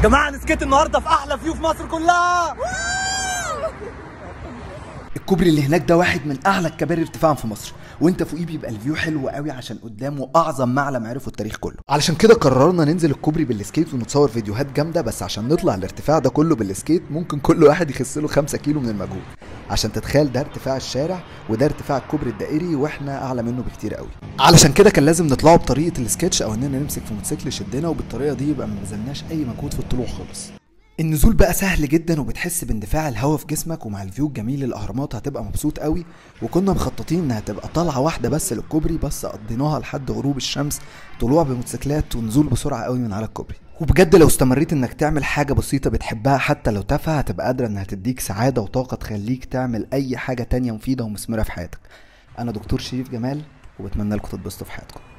جماعه انا سكت النهارده في احلى فيو في مصر كلها. الكوبري اللي هناك ده واحد من اعلى الكباري ارتفاعا في مصر، وانت فوقيه بيبقى الفيو حلو قوي عشان قدامه اعظم معلم عرفه التاريخ كله. علشان كده قررنا ننزل الكوبري بالسكيت ونتصور فيديوهات جامده، بس عشان نطلع الارتفاع ده كله بالسكيت ممكن كل واحد يخس له 5 كيلو من المجهود، عشان تتخيل ده ارتفاع الشارع وده ارتفاع الكوبري الدائري واحنا اعلى منه بكتير قوي. علشان كده كان لازم نطلعه بطريقه السكتش او اننا نمسك في موتوسيكل يشدنا، وبالطريقه دي يبقى ما بذلناش اي مجهود في الطلوع خالص. النزول بقى سهل جدا وبتحس باندفاع الهواء في جسمك، ومع الفيو الجميل للاهرامات هتبقى مبسوط قوي. وكنا مخططين انها تبقى طلعه واحده بس للكوبري، بس قضيناها لحد غروب الشمس، طلوع بموتوسيكلات ونزول بسرعه قوي من على الكوبري. وبجد لو استمريت انك تعمل حاجه بسيطه بتحبها حتى لو تافهه، هتبقى قادره انها تديك سعاده وطاقه تخليك تعمل اي حاجه تانية مفيده ومثمره في حياتك. انا دكتور شريف جمال، وبتمنى لكم تتبسطوا في حياتكم.